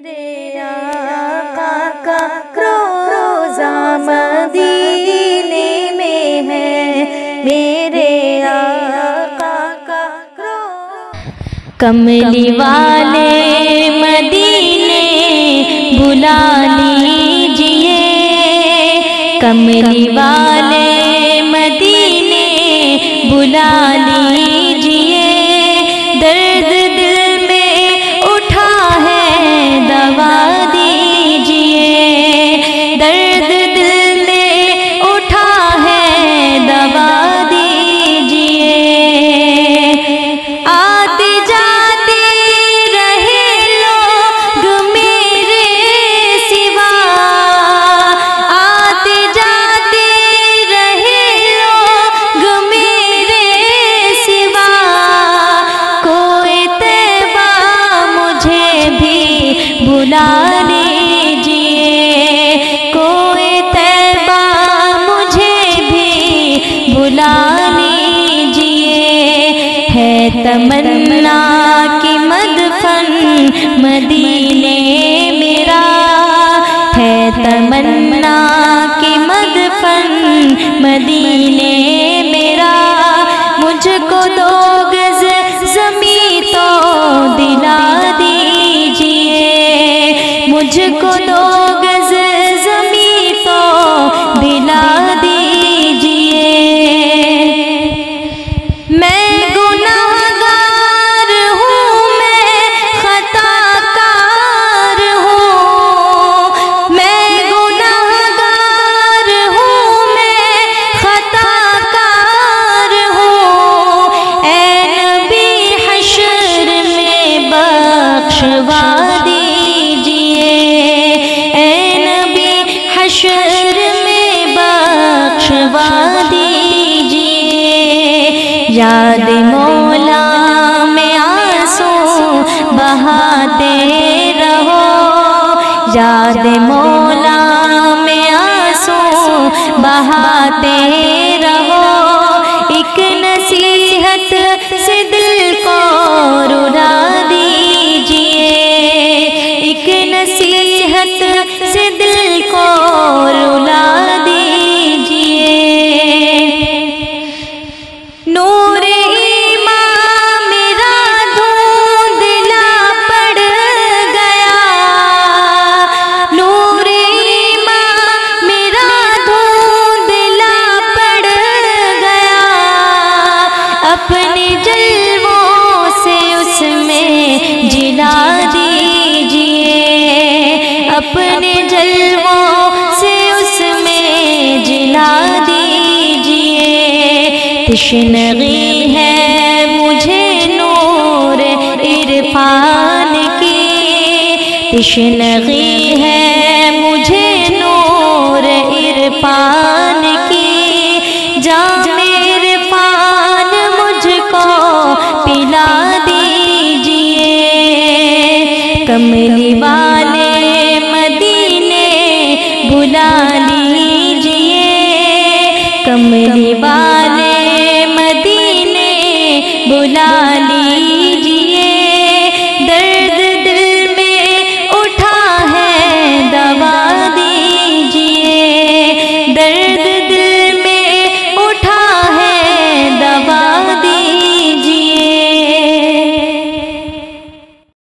میرے آقا کا روضہ مدینے میں ہے، میرے آقا کا کملی والے مدینے بلا لیجئے، کملی والے مدینے بلا لیجئے، درد دل میں اٹھا ہے دوا دیجئے، درد دل میں اٹھا ہے دوا دیجئے، آتے جاتے رہے لوگ میرے سوا، آتے جاتے رہے لوگ میرے سوا، کوئی طیبہ مجھے بھی بلا لیجئے، کوئی طیبہ مجھے بھی بلا لیجئے، ہے تمنا کہ مدفن مدینے میرا، ہے تمنا کہ مدفن مدینے میرا، مجھ کو 2 گز زمین تو دلا دیجئے، مجھ کو 2 گز زمین تو دلا دیجئے، میں گناہگار ہوں، میں خطا کار ہوں، میں گناہگار ہوں، میں خطا کار ہوں، اے نبی حشر میں بخشوا دیجئے، اے نبی حشر میں بخشوا دیجئے، یاد مولا میں آنسو بہاتے رہو، یاد مولا میں آنسو بہاتے رہو، ایک نصیحت سے دل کو رلا دیجئے، ایک نصیحت سے دل کو رلا دیجئے، نور ایمان میرا دھندلا پڑ گیا، نور ایمان میرا دھندلا پڑ گیا، اپنے جلووں سے اس میں جلا دیجئے، اپنے جلووں سے اس میں جلا دیجئے، تشنگی ہے مجھے نور عرفان کی، تشنگی ہے مجھے نور عرفان کی، جام عرفان مجھ کو پلا دیجئے، کملی